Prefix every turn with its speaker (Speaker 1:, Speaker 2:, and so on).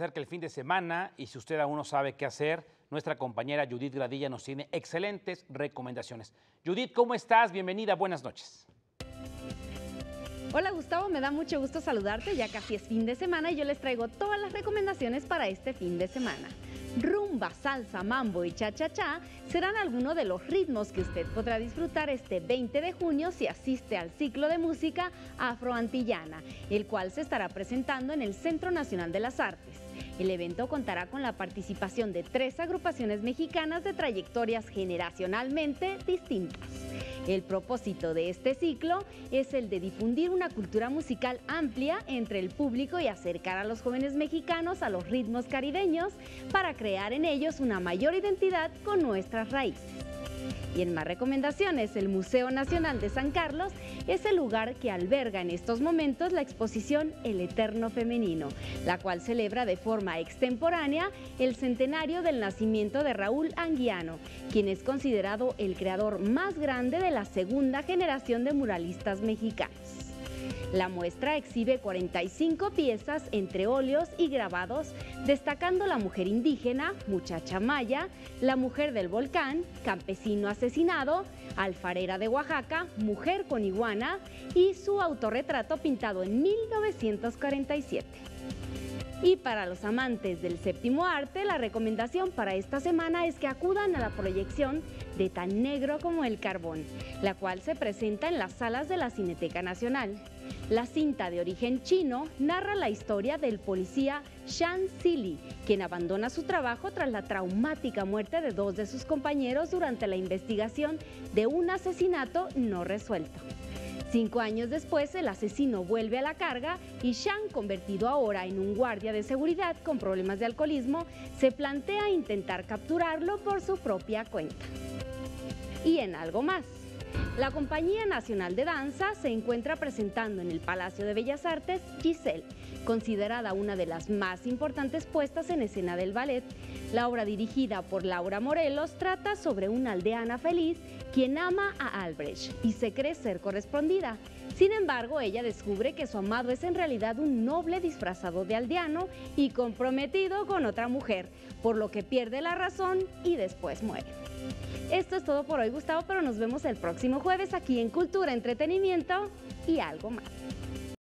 Speaker 1: acerca el fin de semana y si usted aún no sabe qué hacer, nuestra compañera Judith Gradilla nos tiene excelentes recomendaciones. Judith, ¿cómo estás? Bienvenida, buenas noches.
Speaker 2: Hola Gustavo, me da mucho gusto saludarte, ya casi es fin de semana y yo les traigo todas las recomendaciones para este fin de semana. Rumba, salsa, mambo y cha-cha-cha serán algunos de los ritmos que usted podrá disfrutar este 20 de junio si asiste al ciclo de música afroantillana, el cual se estará presentando en el Centro Nacional de las Artes. El evento contará con la participación de 3 agrupaciones mexicanas de trayectorias generacionalmente distintas. El propósito de este ciclo es el de difundir una cultura musical amplia entre el público y acercar a los jóvenes mexicanos a los ritmos caribeños para crear en ellos una mayor identidad con nuestras raíces. Y en más recomendaciones, el Museo Nacional de San Carlos es el lugar que alberga en estos momentos la exposición El Eterno Femenino, la cual celebra de forma extemporánea el centenario del nacimiento de Raúl Anguiano, quien es considerado el creador más grande de la segunda generación de muralistas mexicanos. La muestra exhibe 45 piezas entre óleos y grabados, destacando la mujer indígena, muchacha maya, la mujer del volcán, campesino asesinado, alfarera de Oaxaca, mujer con iguana y su autorretrato pintado en 1947. Y para los amantes del séptimo arte, la recomendación para esta semana es que acudan a la proyección de Tan Negro como el Carbón, la cual se presenta en las salas de la Cineteca Nacional. La cinta de origen chino narra la historia del policía Shan Zili, quien abandona su trabajo tras la traumática muerte de 2 de sus compañeros durante la investigación de un asesinato no resuelto. 5 años después, el asesino vuelve a la carga y Shan, convertido ahora en un guardia de seguridad con problemas de alcoholismo, se plantea intentar capturarlo por su propia cuenta. Y en algo más. La Compañía Nacional de Danza se encuentra presentando en el Palacio de Bellas Artes Giselle, considerada una de las más importantes puestas en escena del ballet. La obra, dirigida por Laura Morelos, trata sobre una aldeana feliz quien ama a Albrecht y se cree ser correspondida. Sin embargo, ella descubre que su amado es en realidad un noble disfrazado de aldeano y comprometido con otra mujer, por lo que pierde la razón y después muere. Esto es todo por hoy, Gustavo, pero nos vemos el próximo jueves aquí en Cultura, Entretenimiento y algo más.